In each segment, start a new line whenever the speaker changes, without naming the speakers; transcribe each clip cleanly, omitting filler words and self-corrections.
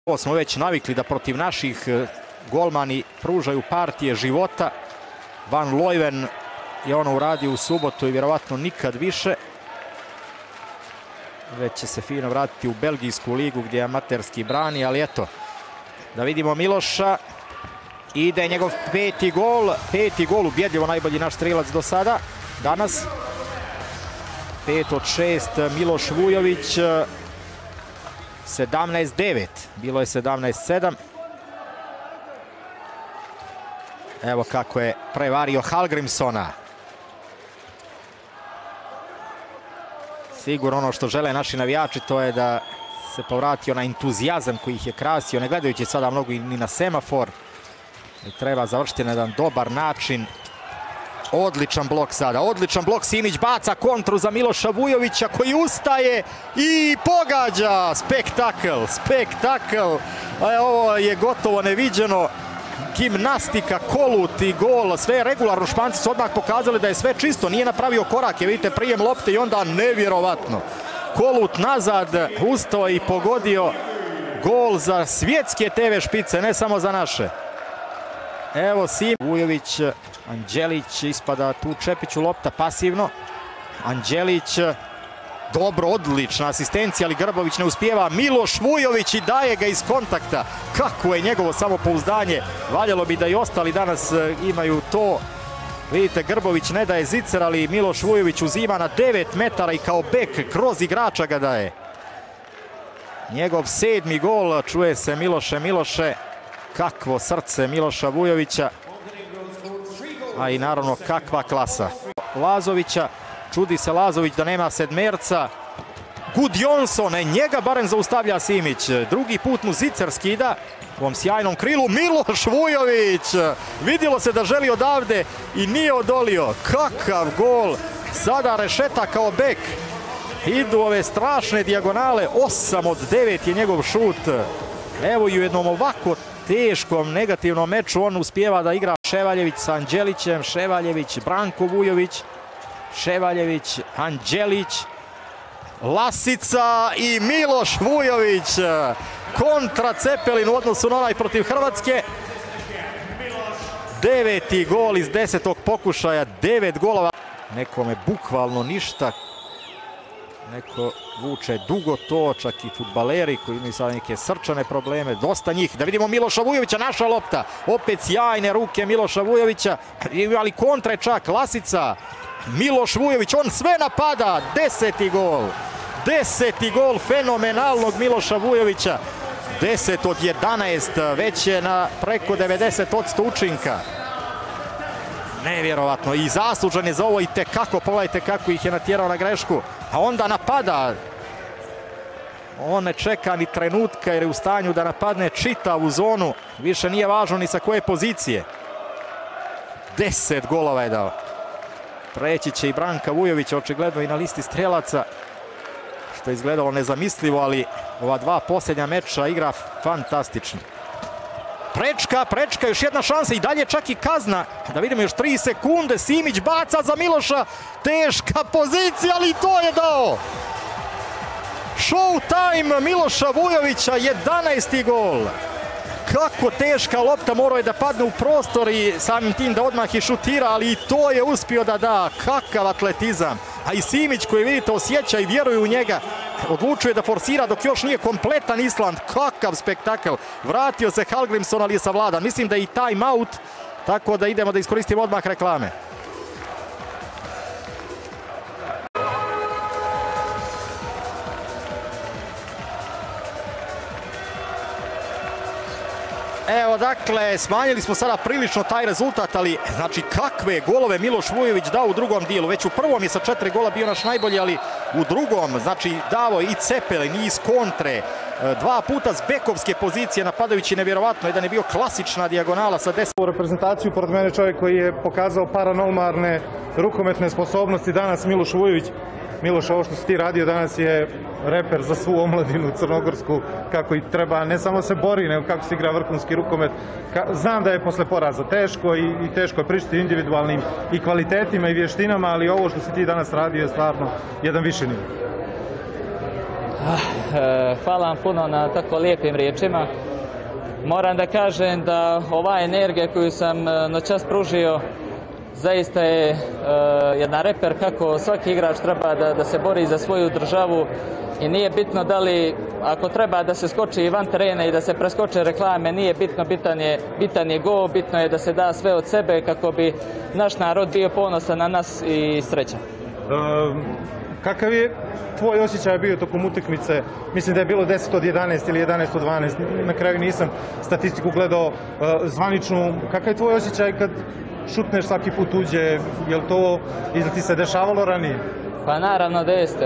Ovo smo već navikli da protiv naših golmani pružaju partije života. Van Looijen je ono uradio u subotu i vjerovatno nikad više. Već će se fino vratiti u belgijsku ligu gdje amaterski brani, ali eto, da vidimo Miloša. Ide njegov peti gol, ubjedljivo najbolji naš strelac do sada, danas. 5 od 6, Miloš Vujović, 17-9, bilo je 17-7. Evo kako je prevario Hallgrímssona. Sigurno ono što žele naši navijači to je da se povratio na entuzijazam koji ih je krasio, ne gledajući sada mnogo ni na semafor. I treba završiti na jedan dobar način. Odličan blok sada, odličan blok. Simić baca kontru za Miloša Vujovića koji ustaje i pogađa. Spektakl. Ovo je gotovo neviđeno. Gimnastika, kolut i gol, sve je regularno. Španci su odmah pokazali da je sve čisto, nije napravio korake, vidite, prijem lopte i onda nevjerovatno. Kolut nazad, ustao i pogodio gol za svjetske TV špice, ne samo za naše. Evo Simić, Vujović, Anđelić, ispada tu Čepiću lopta pasivno. Anđelić, dobro, odlična asistencija, ali Grbović ne uspijeva. Miloš Vujović i daje ga iz kontakta. Kako je njegovo samopouzdanje. Valjalo bi da i ostali danas imaju to. Vidite, Grbović ne daje zicer, ali Miloš Vujović uzima na 9 metara i kao bek kroz igrača ga daje. Njegov 7. gol, čuje se Miloše. Kakvo srce Miloša Vujovića. A i naravno kakva klasa. Lazovića, čudi se Lazović da nema sedmerca. Gudjonsson, njega barem zaustavlja Simić. Drugi put mu zicer skida u ovom sjajnom krilu. Miloš Vujović, vidjelo se da želi odavde i nije odolio. Kakav gol, sada rešeta kao bek. Idu ove strašne dijagonale, 8 od 9 je njegov šut. Evo i u jednom ovako teškom negativnom meču on uspijeva da igra. Ševaljević sa Anđelićem, Ševaljević, Branko Vujović, Ševaljević, Anđelić, Lasica i Miloš Vujović. Kontra Cepelin u odnosu na onaj protiv Hrvatske. 9. gol iz 10. pokušaja, 9 golova. Nekome bukvalno ništa. Neko vuče dugo to, čak i fudbaleri koji imaju sada neke srčane probleme, dosta njih. Da vidimo Miloša Vujovića, naša lopta, opet sjajne ruke Miloša Vujovića, ali kontre čak, Lasica, Miloš Vujović, on sve napada, 10. gol. 10. gol fenomenalnog Miloša Vujovića, 10 od 11, već je na preko 90% učinka. Nevjerovatno i zaslužan je za ovo i tekako, pogledajte kako ih je natjerao na grešku, a onda napada. On ne čeka ni trenutka jer je u stanju da napadne čitavu zonu, više nije važno ni sa koje pozicije. 10 golova je dao. Preći će i Branka Vujovića, očigledno i na listi strelaca, što je izgledalo nezamislivo, ali ova dva posljednja meča igra fantastično. Prečka, još jedna šansa i dalje čak i kazna. Da vidimo još 3 sekunde, Simić baca za Miloša, teška pozicija, ali to je dao. Showtime Miloša Vujovića, 11. gol. Kako teška lopta, morao je da padne u prostor i samim tim da odmah i šutira, ali i to je uspio da da. Kakav atletizam. A i Simić koji vidite osjeća i vjeruje u njega, odlučuje da forsira dok još nije kompletan Island. Kakav spektakl. Vratio se Hallgrímsson, ali je savladan. Mislim da je i time out, tako da idemo da iskoristimo odmah reklame. Evo dakle, smanjili smo sada prilično taj rezultat, ali znači kakve golove Miloš Vujović dao u drugom dijelu. Već u prvom je sa 4 gola bio naš najbolji, ali u drugom znači dao i Cepelin i iz kontre. 2 puta s bekovske pozicije napadajući nevjerovatno. Jedan je bio klasična dijagonala sa 10.
U reprezentaciju pored mene čovjek koji je pokazao paranormalne rukometne sposobnosti danas, Miloš Vujović. Miloš, ovo što si ti radio danas je reper za svu omladinu crnogorsku, kako i treba, ne samo se bori, nego kako se igra vrhunski rukomet. Znam da je posle poraza teško i teško je pričati individualnim i kvalitetima i vještinama, ali ovo što si ti danas radio je stvarno jedan viši nivo.
hvala vam puno na tako lijepim riječima. Moram da kažem da ova energija koju sam noćas pružio zaista je jedan reper kako svaki igrač treba da se bori za svoju državu i nije bitno da li, ako treba da se skoči van terena i da se preskoče reklame, nije bitno, bitan je gol, bitno je da se da sve od sebe kako bi naš narod bio ponosan na nas i srećan.
Kakav je tvoj osjećaj bio tokom utakmice? Mislim da je bilo 10 od 11 ili 11 od 12. Na kraju nisam statistiku gledao zvaničnu. Kakav je tvoj osjećaj kad šutneš svaki put uđe? Je li to ili ti se dešavalo ranije?
Pa naravno da jeste.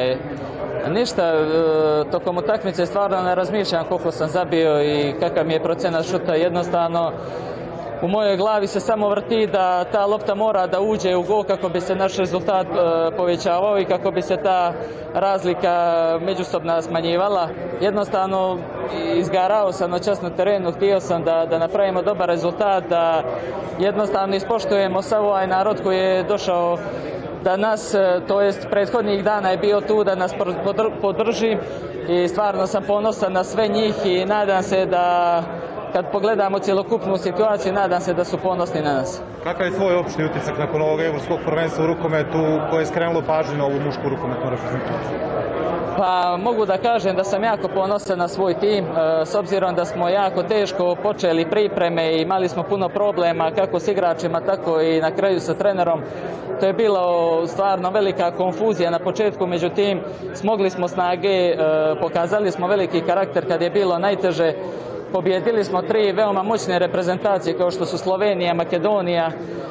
Ništa, tokom utakmice stvarno ne razmišljam koliko sam zabio i kakav mi je procenat šuta. Jednostavno, u mojoj glavi se samo vrti da ta lopta mora da uđe u gol kako bi se naš rezultat povećavao i kako bi se ta razlika međusobno smanjivala. Jednostavno, izgarao sam noćas na terenu, htio sam da napravimo dobar rezultat, da jednostavno ispoštujemo sav ovaj narod koji je došao da nas, to jest prethodnih dana je bio tu da nas podrži i stvarno sam ponosan na sve njih i nadam se da kad pogledamo cjelokupnu situaciju, nadam se da su ponosni na nas.
Kakav je tvoj opšti utisak nakon ovog evropskog prvenstva u rukometu koje je skrenulo pažnju na ovu mušku rukometnu reprezentaciju?
Pa mogu da kažem da sam jako ponosan na svoj tim, s obzirom da smo jako teško počeli pripreme i imali smo puno problema kako s igračima, tako i na kraju sa trenerom. To je bilo stvarno velika konfuzija na početku, međutim smogli smo snage, pokazali smo veliki karakter kad je bilo najteže. Pobjedili smo 3 veoma moćne reprezentacije kao što su Slovenija, Makedonija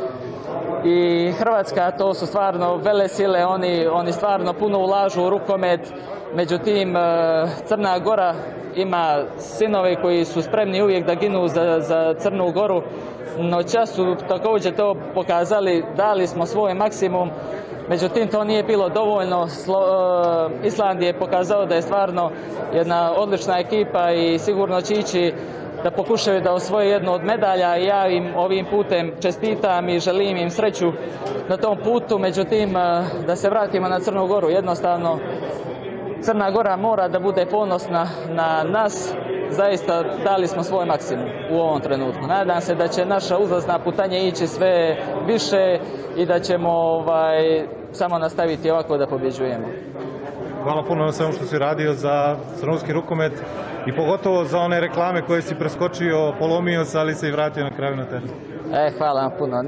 i Hrvatska. To su stvarno velesile, oni stvarno puno ulažu u rukomet. Međutim, Crna Gora ima sinove koji su spremni uvijek da ginu za Crnu Goru. Noćas su također to pokazali, dali smo svoj maksimum. Međutim, to nije bilo dovoljno. Island je pokazao da je stvarno jedna odlična ekipa i sigurno će ići da pokušaju da osvoje jednu od medalja i ja im ovim putem čestitam i želim im sreću na tom putu. Međutim, da se vratimo na Crnu Goru, jednostavno Crna Gora mora da bude ponosna na nas. Zaista dali smo svoj maksimum u ovom trenutku. Nadam se da će naša uzlazna putanja ići sve više i da ćemo samo nastaviti ovako da pobjeđujemo.
Hvala puno na svemu što si radio za crnogorski rukomet i pogotovo za one reklame koje si preskočio, polomio se, ali se i vratio na kraju na teren.
Hvala vam puno.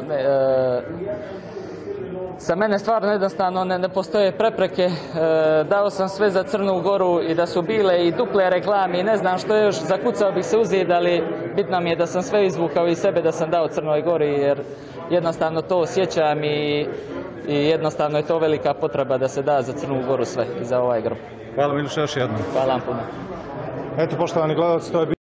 Za mene stvarno jednostavno ne postoje prepreke. Dao sam sve za Crnu Goru i da su bile i duple reklame i ne znam što još, zakucao bih se u zid, ali bitno mi je da sam sve izvukao iz sebe, da sam dao Crnoj Gori jer jednostavno to osjećam i jednostavno je to velika potreba da se da za Crnu Goru sve i za ovaj grup.
Hvala Miloš još jednom.
Hvala vam puno.
Eto, poštovani gledalci, to je